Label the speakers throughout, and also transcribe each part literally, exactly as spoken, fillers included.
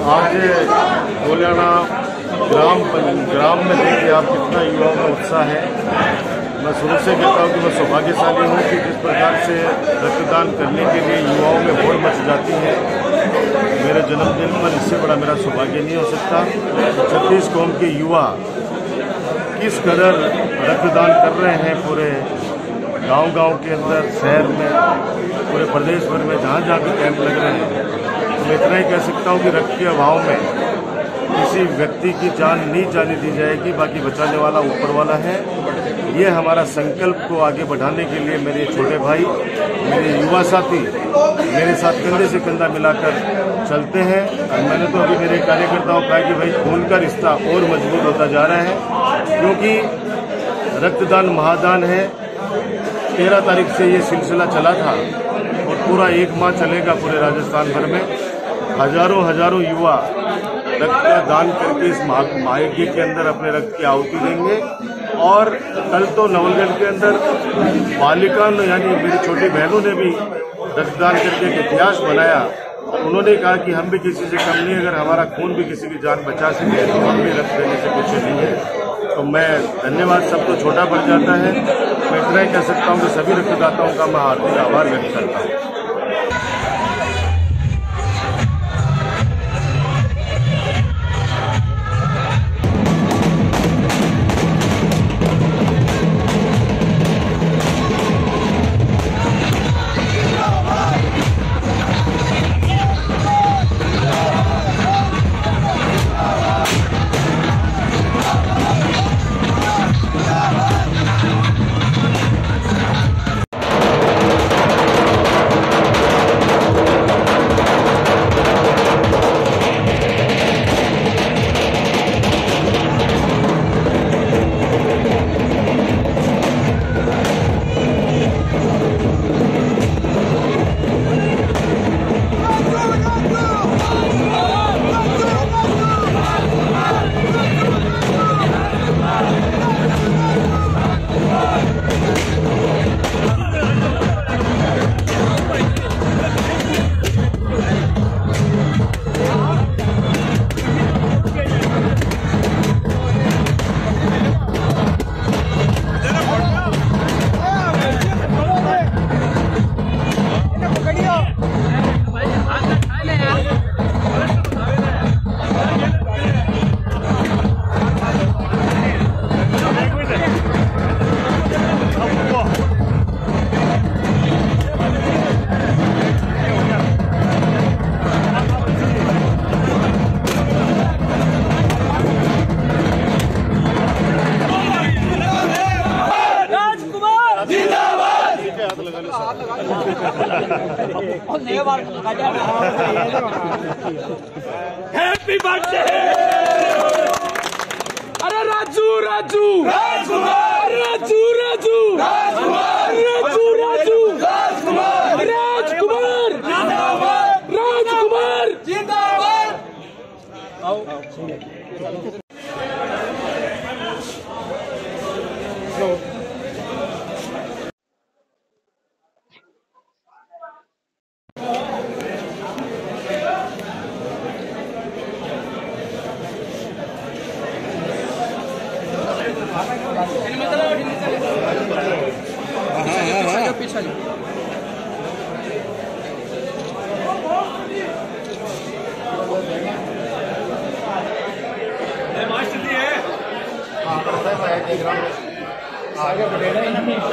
Speaker 1: आज गोलियाना ग्राम ग्राम में देखिए आप कितना युवाओं में उत्साह है। मैं शुरू से कहता हूँ कि मैं सौभाग्यशाली हूँ कि जिस प्रकार से रक्तदान करने के लिए युवाओं में होड़ मच जाती है। मेरे जन्मदिन पर इससे बड़ा मेरा सौभाग्य नहीं हो सकता। छत्तीस कौम के युवा किस कदर रक्तदान कर रहे हैं, पूरे गांव-गांव के अंदर, शहर में, पूरे प्रदेश भर में जहाँ जहाँ भी कैंप लग रहे हैं। तो मैं इतना ही कह सकता हूँ कि रक्त के अभाव में किसी व्यक्ति की जान नहीं जाने दी जाएगी, बाकी बचाने वाला ऊपर वाला है। ये हमारा संकल्प को आगे बढ़ाने के लिए मेरे छोटे भाई, मेरे युवा साथी मेरे साथ कंधे से कंधा मिलाकर चलते हैं। और मैंने तो अभी मेरे कार्यकर्ताओं कहा कि भाई खून का रिश्ता और मजबूत होता जा रहा है, क्योंकि रक्तदान महादान है। तेरह तारीख से ये सिलसिला चला था और पूरा एक माह चलेगा पूरे राजस्थान भर में। हजारों हजारों युवा रक्त का दान करके इस महायज्ञ के अंदर अपने रक्त की आहुति देंगे। और कल तो नवलगढ़ के अंदर बालिका यानी मेरी छोटी बहनों ने भी रक्तदान करके एक इतिहास बनाया। उन्होंने कहा कि हम भी किसी से कम नहीं, अगर हमारा खून भी किसी की जान बचा सके तो हम भी रक्त देने से पीछे नहीं है। तो मैं धन्यवाद, सबको छोटा पड़ जाता है। मैं इतना ही कह सकता हूँ कि सभी रक्तदाताओं का मैं हार्दिक आभार व्यक्त करता हूँ।
Speaker 2: Happy birthday. अरे राजू राजू राजकुमार, राजू राजू राजकुमार, राजू राजू राजकुमार, राजकुमार जिंदाबाद, राजकुमार जिंदाबाद।
Speaker 3: आगे बढ़ेगा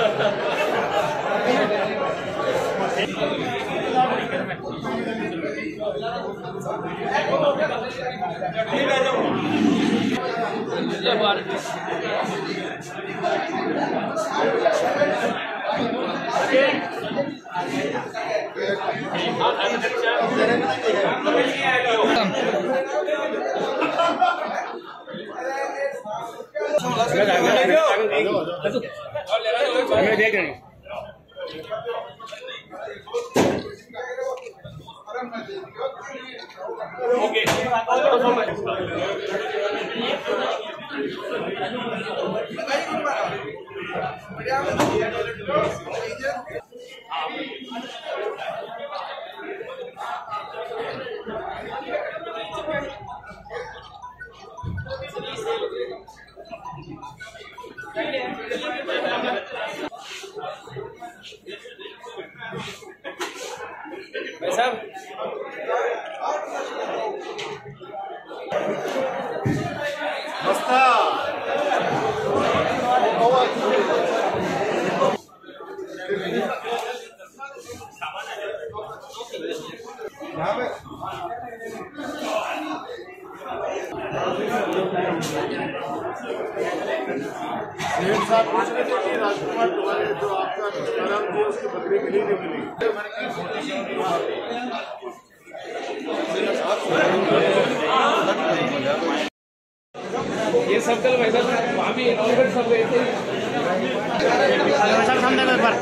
Speaker 3: देख रहे हैं।
Speaker 2: भाई साहब
Speaker 1: मस्ता शेख साहब पूछ रहे थे कि राजकुमार तुम्हारे जो आपका कलम थी उसकी बकरी मिली नहीं मिली।
Speaker 2: ये सब कल वैसा वहाँ भी इनॉर्गेट सब गए थे
Speaker 3: सामने में पर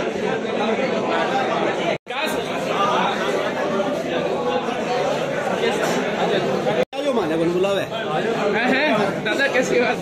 Speaker 4: जो माने बन बुलावे
Speaker 2: हैं दादा कैसी बात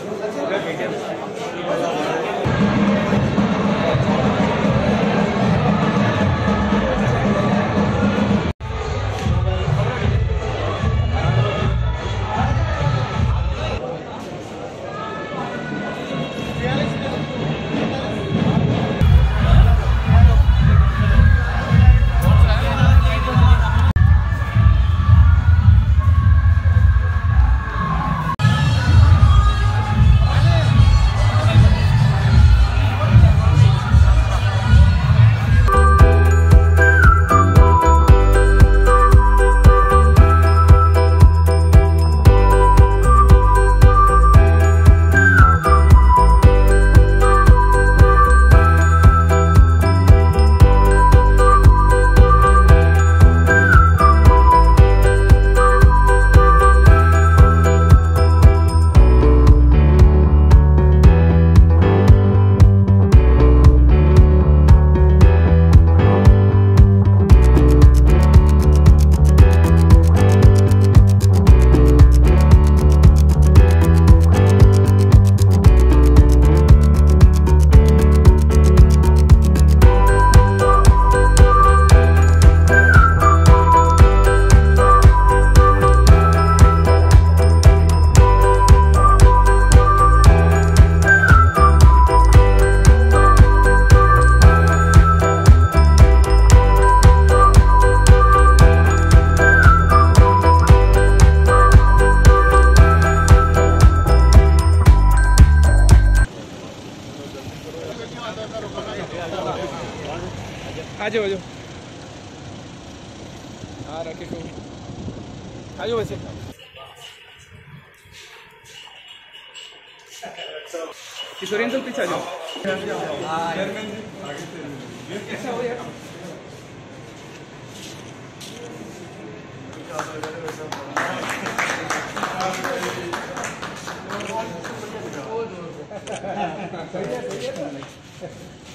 Speaker 2: आ जाओ आ जाओ हाँ रखे तो आ जाओ वैसे किशोरी अंकल पीछे आ जाओ ऐसा हो यार सही है सही है